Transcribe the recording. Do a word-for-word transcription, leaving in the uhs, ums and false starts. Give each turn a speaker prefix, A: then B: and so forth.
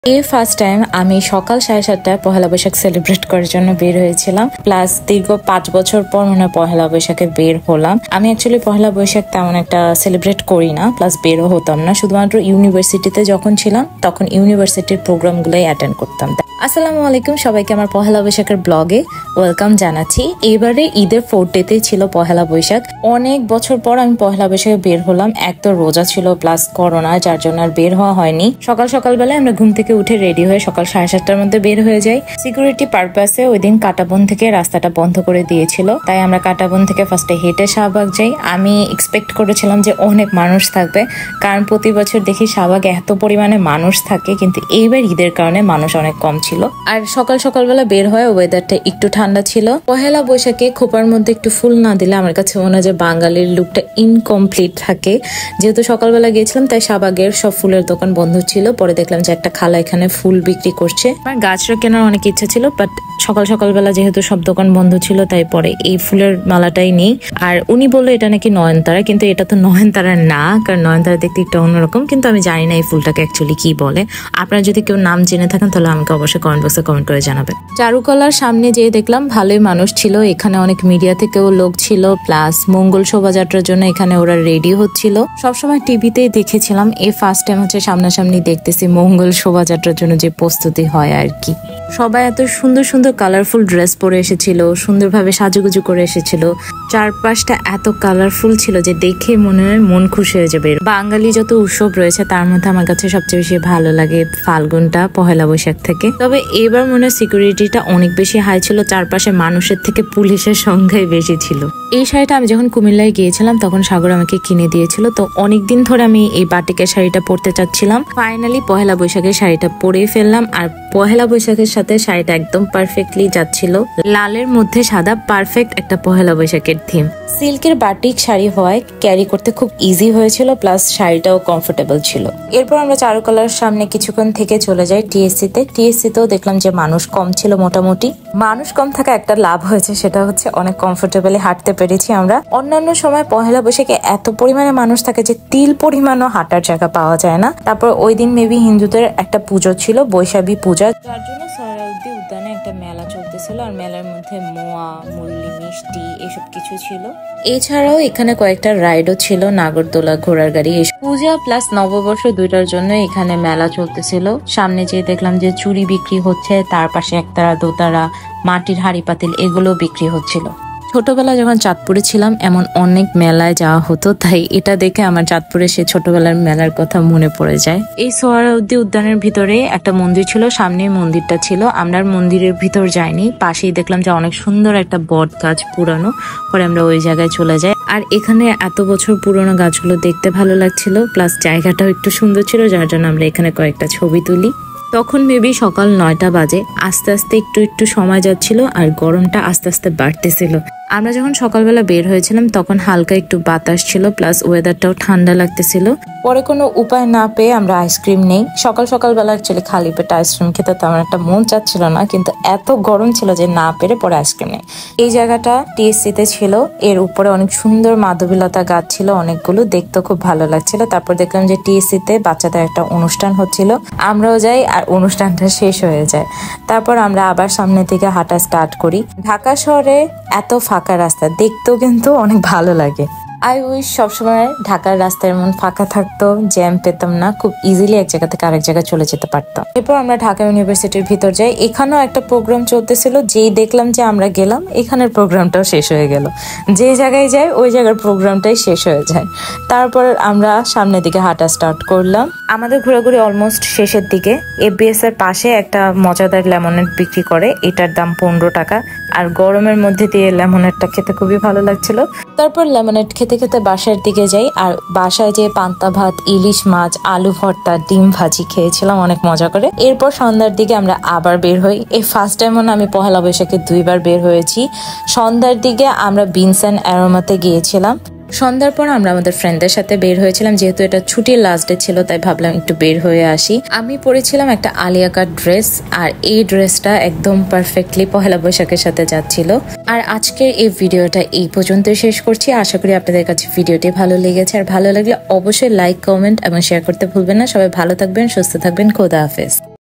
A: এই first time আমি সকাল সাড়ে সাতটায় পহেলা বৈশাখ সেলিব্রেট করার জন্য বের হয়েছিলাম। প্লাস দীর্ঘ পাঁচ বছর পর মনে হয় পহেলা বৈশাখে বের হলাম। আমি অ্যাকচুয়ালি পহেলা বৈশাখ তেমন একটা সেলিব্রেট করি না, প্লাস বেরও হতাম না। শুধুমাত্র ইউনিভার্সিটিতে যখন ছিলাম তখন ইউনিভার্সিটির প্রোগ্রামগুলোই অ্যাটেন্ড করতাম। আসসালামু আলাইকুম সবাইকে আমার পহেলা বৈশাখের ব্লগে ওয়েলকাম জানাচ্ছি। এবারে ঈদের ফোর্থ ডেতে ছিল পহেলা বৈশাখ। অনেক বছর পর আমি পহেলা বৈশাখে বের হলাম। এক তো রোজা ছিল প্লাস করোনা, যার জন্য আর বের হওয়া হয়নি। সকাল সকাল বেলায় আমরা ঘুম থেকে উঠে রেডি হয়ে সকাল সাড়ে সাতটার মধ্যে বের হয়ে যাই। সিকিউরিটি পারপাসে ওই দিন কাটাবন থেকে রাস্তাটা বন্ধ করে দিয়েছিল, তাই আমরা কাটাবন থেকে ফার্স্টে হেঁটে শাহবাগ যাই। আমি এক্সপেক্ট করেছিলাম যে অনেক মানুষ থাকবে, কারণ প্রতি বছর দেখি শাহবাগে এত পরিমাণে মানুষ থাকে, কিন্তু এইবার ঈদের কারণে মানুষ অনেক কম ছিল। আর সকাল সকালবেলা বের হয়, ওয়েদারটা একটু ঠান্ডা ছিল। পহেলা বৈশাখে খোপার মধ্যে একটু ফুল না দিলে আমার কাছে মনে হয় যে বাঙালির লুকটা ইনকমপ্লিট থাকে। যেহেতু সকালবেলা গিয়েছিলাম তাই শাহবাগের সব ফুলের দোকান বন্ধ ছিল। পরে দেখলাম যে একটা খালা এখানে ফুল বিক্রি করছে। আমার গাছটা কেনার অনেক ইচ্ছা ছিল, বাট সকাল সকালবেলা যেহেতু সব দোকান বন্ধ ছিল তাই পরে এই ফুলের মালাটাই নেই। আর উনি বললো এটা নাকি নয়নতারা, কিন্তু এটা তো নয়নতারা না, কারণ নয়নতারা দেখতে একটু অন্যরকম। কিন্তু আমি জানি না এই ফুলটাকে অ্যাকচুয়ালি কি বলে। আপনারা যদি কেউ নাম জেনে থাকেন তাহলে আমাকে অবশ্যই কমেন্ট বক্সে কমেন্ট করে জানাবেন। চারুকলার সামনে যেয়ে দেখলাম ভালোই মানুষ ছিল। এখানে অনেক মিডিয়া থেকেও লোক ছিল, প্লাস মঙ্গল শোভাযাত্রার জন্য এখানে ওরা রেডি হচ্ছিল। সবসময় টিভিতেই দেখেছিলাম, এই ফার্স্ট টাইম হচ্ছে সামনাসামনি দেখতেছি মঙ্গল শোভাযাত্রার জন্য যে প্রস্তুতি হয় আর কি। সবাই এত সুন্দর সুন্দর কালারফুল ড্রেস পরে এসেছিল, সুন্দরভাবে সাজুগুজু করে এসেছিল। চারপাশটা এত কালারফুল ছিল যে দেখে মনে হয় মন খুশি হয়ে যাবে। বাঙালি যত উৎসব রয়েছে তার মধ্যে আমার কাছে সবচেয়ে বেশি ভালো লাগে ফাল্গুনটা পহেলা বৈশাখ থেকে। তবে এবার মনে হয় সিকিউরিটিটা অনেক বেশি হাই ছিল, চারপাশে মানুষের থেকে পুলিশের সংখ্যাই বেশি ছিল। এই শাড়িটা আমি যখন কুমিল্লায় গিয়েছিলাম তখন সাগর আমাকে কিনে দিয়েছিল। তো অনেকদিন ধরে আমি এই বাটিকের শাড়িটা পরতে চাচ্ছিলাম। ফাইনালি পহেলা বৈশাখের শাড়িটা পরেই ফেললাম। আর পহেলা বৈশাখের সাথে শাড়িটা একদম পারফেক্টলি যাচ্ছিল। লালের মধ্যে সাদা, পারফেক্ট একটা পহেলা বৈশাখের থিম। সিল্কের বাটিক শাড়ি হওয়ায় ক্যারি করতে খুব ইজি হয়েছিল, প্লাস শাড়িটাও কমফোর্টেবল ছিল। এরপর আমরা চারুকলার সামনে কিছুক্ষণ থেকে চলে যাই টিএসসি তে। টিএসসি তেও দেখলাম যে মানুষ কম ছিল মোটামুটি। মানুষ কম থাকা একটা লাভ হয়েছে, সেটা হচ্ছে অনেক কমফোর্টেবলি হাঁটতে পেরেছি আমরা। অন্যান্য সময় পহেলা বৈশাখে এত পরিমাণে মানুষ থাকে যে তিল পরিমাণও হাঁটার জায়গা পাওয়া যায় না। তারপর ওই দিন মেবি হিন্দুদের একটা পুজো ছিল, বৈশাখী পূজা, যার জন্য সোহরাওয়ার্দী উদ্যানে একটা মেলা চলতেছিল। আর মেলার মধ্যে মোয়া, মুরলি, মিষ্টি এসব কিছু ছিল। এছাড়াও এখানে কয়েকটা রাইডও ছিল, নাগরদোলা, ঘোড়ার গাড়ি। পূজা প্লাস নববর্ষ দুইটার জন্য এখানে মেলা চলতেছিল। সামনে যেয়ে দেখলাম যে চুড়ি বিক্রি হচ্ছে, তার পাশে একতারা, দোতারা, মাটির হাড়ি পাতিল এগুলো বিক্রি হচ্ছিল। ছোটবেলা যখন চাঁদপুরে ছিলাম এমন অনেক মেলায় যাওয়া হতো, তাই এটা দেখে আমার চাঁদপুরে সে ছোটবেলার মেলার কথা মনে পড়ে যায়। এই সোহরাওয়ার্দী উদ্যানের ভিতরে একটা মন্দির ছিল, সামনে মন্দিরটা ছিল। আমরা মন্দিরের ভিতর যাইনি, পাশেই দেখলাম যে অনেক সুন্দর একটা বট গাছ পুরানো। পরে আমরা ওই জায়গায় চলে যাই। আর এখানে এত বছর পুরনো গাছগুলো দেখতে ভালো লাগছিল, প্লাস জায়গাটাও একটু সুন্দর ছিল, যার জন্য আমরা এখানে কয়েকটা ছবি তুলি। তখন মেবি সকাল নয়টা বাজে। আস্তে আস্তে একটু একটু সময় যাচ্ছিল আর গরমটা আস্তে আস্তে বাড়তেছিল। আমরা যখন সকালবেলা বের হয়েছিলাম তখন হালকা একটু বাতাস ছিল, প্লাস ওয়েদারটাও ঠান্ডা লাগতেছিল। পরে কোনো উপায় না পেয়ে আমরা আইসক্রিম নেই। সকাল সকালবেলা অ্যাকচুয়ালি খালি পেটে আইসক্রিম খেতে তেমন একটা মন চাচ্ছিল না, কিন্তু এত গরম ছিল যে না পেরে পরে আইসক্রিম নেই। এই জায়গাটা টিএসসি তে ছিল, এর উপরে অনেক সুন্দর মাধবীলতা গাছ ছিল অনেকগুলো, দেখতে খুব ভালো লাগছিল। তারপর দেখলাম যে টিএসসি তে বাচ্চাদের একটা অনুষ্ঠান হচ্ছিল, আমরাও যাই আর অনুষ্ঠানটা শেষ হয়ে যায়। তারপর আমরা আবার সামনে থেকে হাঁটা স্টার্ট করি। ঢাকা শহরে এত ফাঁকা রাস্তা দেখতেও কিন্তু অনেক ভালো লাগে। আই উইশ সবসময় ঢাকার রাস্তা এমন ফাঁকা থাকতো, জ্যাম পেতাম না, খুব ইজিলি এক জায়গা থেকে আরেক জায়গায় চলে যেতে পারতাম। এরপর আমরা ঢাকা ইউনিভার্সিটির ভিতর যাই। এখানেও একটা প্রোগ্রাম চলতেছিল, যেই দেখলাম যে আমরা গেলাম এখানের প্রোগ্রামটাও শেষ হয়ে গেল। যে জায়গায় যাই ওই জায়গার প্রোগ্রামটাই শেষ হয়ে যায়। তারপর আমরা সামনের দিকে হাঁটা স্টার্ট করলাম। আমাদের ঘোরাঘুরি অলমোস্ট শেষের দিকে। এফবিএস এর পাশে একটা মজাদার লেমনেড বিক্রি করে, এটার দাম পনেরো টাকা। আর গরমের মধ্যে দিয়ে লেমনেডটা খেতে খুবই ভালো লাগছিল। তারপর লেমনেড খেতে খেতে বাসার দিকে যাই। আর বাসায় যে পান্তা ভাত, ইলিশ মাছ, আলু ভর্তা, ডিম ভাজি খেয়েছিলাম অনেক মজা করে। এরপর সন্ধ্যার দিকে আমরা আবার বের হই। এই ফার্স্ট টাইম মনে আমি পহেলা বৈশাখে দুইবার বের হয়েছি। সন্ধ্যার দিকে আমরা বিনস অ্যান্ড অ্যারোমাতে গিয়েছিলাম। সন্ধ্যার পর আমরা আমাদের ফ্রেন্ডদের সাথে বের হয়েছিলাম, যেহেতু এটা ছুটির লাস্ট ডে ছিল তাই ভাবলাম একটু বের হয়ে আসি। আমি পরেছিলাম একটা আলিয়া কাট ড্রেস, আর এই ড্রেসটা একদম পারফেক্টলি পহেলা বৈশাখের সাথে যাচ্ছিল। আর আজকের এই ভিডিওটা এই পর্যন্ত শেষ করছি। আশা করি আপনাদের কাছে ভিডিওটি ভালো লেগেছে, আর ভালো লাগলে অবশ্যই লাইক, কমেন্ট এবং শেয়ার করতে ভুলবেন না। সবাই ভালো থাকবেন, সুস্থ থাকবেন, খোদা হাফেজ।